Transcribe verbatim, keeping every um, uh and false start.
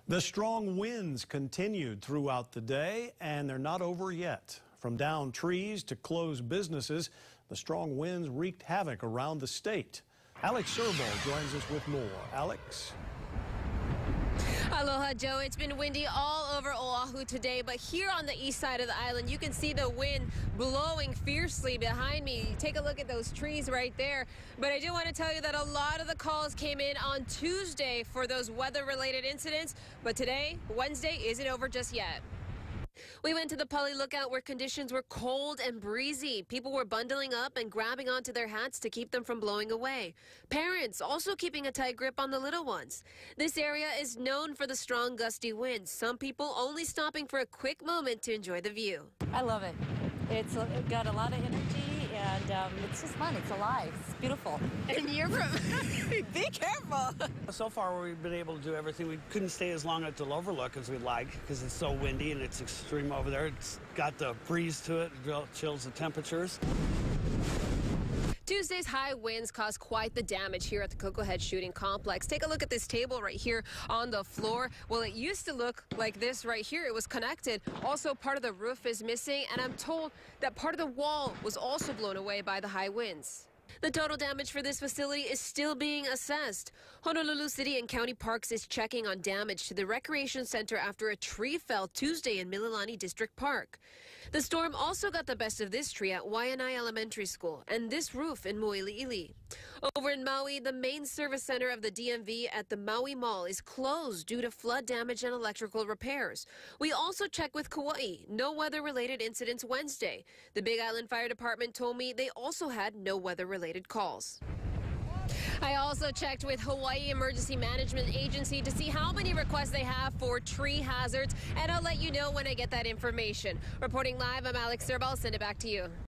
The strong winds continued throughout the day, and they're not over yet. From downed trees to closed businesses, the strong winds wreaked havoc around the state. Alex Serbo joins us with more. Alex? Aloha, Joe. It's been windy all over Oahu today, but here on the east side of the island, you can see the wind blowing fiercely behind me. Take a look at those trees right there. But I do want to tell you that a lot of the calls came in on Tuesday for those weather-related incidents, but today, Wednesday, isn't over just yet. We went to the Pali Lookout where conditions were cold and breezy. People were bundling up and grabbing onto their hats to keep them from blowing away. Parents also keeping a tight grip on the little ones. This area is known for the strong gusty winds. Some people only stopping for a quick moment to enjoy the view. I love it. It's got a lot of energy, and um, it's just fun. It's alive. It's beautiful. And you're from... Be careful. So far, we've been able to do everything. We couldn't stay as long at the overlook as we'd like because it's so windy and it's extreme over there. It's got the breeze to it. It chills the temperatures. Tuesday's high winds caused quite the damage here at the Cocoa Head Shooting Complex. Take a look at this table right here on the floor. Well, it used to look like this right here. It was connected. Also, part of the roof is missing, and I'm told that part of the wall was also blown away by the high winds. The total damage for this facility is still being assessed. Honolulu City and County Parks is checking on damage to the recreation center after a tree fell Tuesday in Mililani District Park. The storm also got the best of this tree at Waianae Elementary School and this roof in Moiliili. Over in Maui, the main service center of the D M V at the Maui Mall is closed due to flood damage and electrical repairs. We also checked with Kauai. No weather-related incidents Wednesday. The Big Island Fire Department told me they also had no weather-related calls. I also checked with Hawaii Emergency Management Agency to see how many requests they have for tree hazards, and I'll let you know when I get that information. Reporting live, I'm Alex Serbo. I'll send it back to you.